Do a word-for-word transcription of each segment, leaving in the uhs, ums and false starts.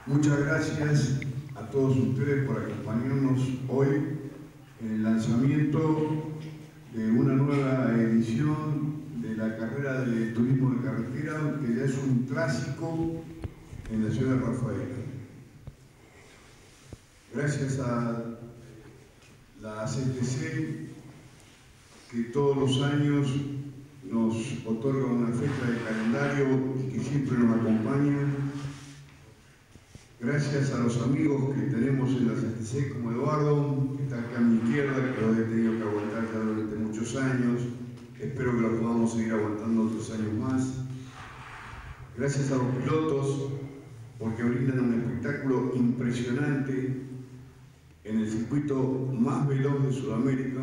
Muchas gracias a todos ustedes por acompañarnos hoy en el lanzamiento de una nueva edición de la carrera de turismo de carretera, que ya es un clásico en la ciudad de Rafaela. Gracias a la C T C, que todos los años nos otorga una fecha de calendario y que siempre nos acompaña. Gracias a los amigos que tenemos en la C T C, como Eduardo, que está acá a mi izquierda, que lo he tenido que aguantar ya durante muchos años. Espero que lo podamos seguir aguantando otros años más. Gracias a los pilotos, porque brindan un espectáculo impresionante en el circuito más veloz de Sudamérica.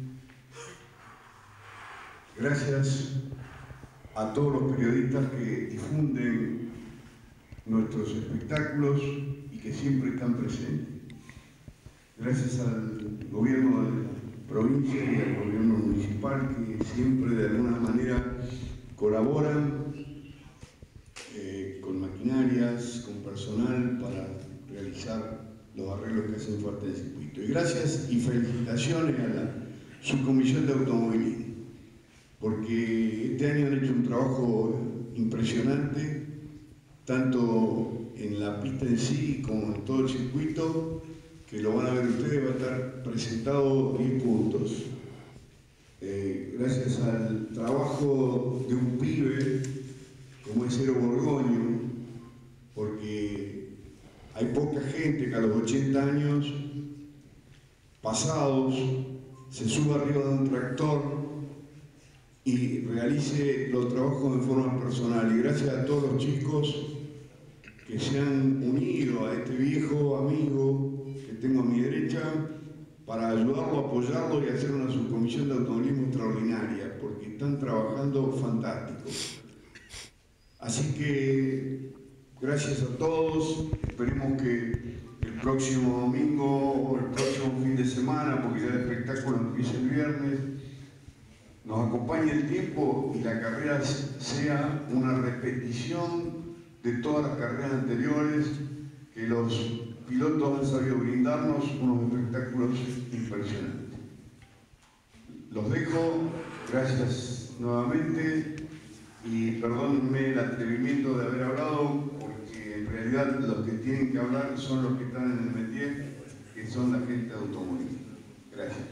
Gracias a todos los periodistas que difunden nuestros espectáculos y que siempre están presentes. Gracias al gobierno de la provincia y al gobierno municipal, que siempre de alguna manera colaboran eh, con maquinarias, con personal para realizar los arreglos que hacen falta del circuito. Y gracias y felicitaciones a la subcomisión de automovilismo, porque este año han hecho un trabajo impresionante, tanto en la pista en sí como en todo el circuito, que lo van a ver ustedes. Va a estar presentado diez puntos. Eh, gracias al trabajo de un pibe como es Cero Borgoño, porque hay poca gente que a los ochenta años pasados se suba arriba de un tractor y realice los trabajos de forma personal. Y gracias a todos los chicos que se han unido a este viejo amigo que tengo a mi derecha para ayudarlo, apoyarlo y hacer una subcomisión de automovilismo extraordinaria, porque están trabajando fantástico. Así que gracias a todos. Esperemos que el próximo domingo o el próximo fin de semana, porque ya el espectáculo empieza el viernes, nos acompañe el tiempo y la carrera sea una repetición de todas las carreras anteriores, que los pilotos han sabido brindarnos unos espectáculos impresionantes. Los dejo, gracias nuevamente, y perdónenme el atrevimiento de haber hablado, porque en realidad los que tienen que hablar son los que están en el métier, que son la gente de automovilismo. Gracias.